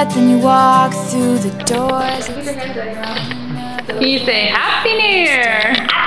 but then you walk through the doors. Can you say Happy New Year?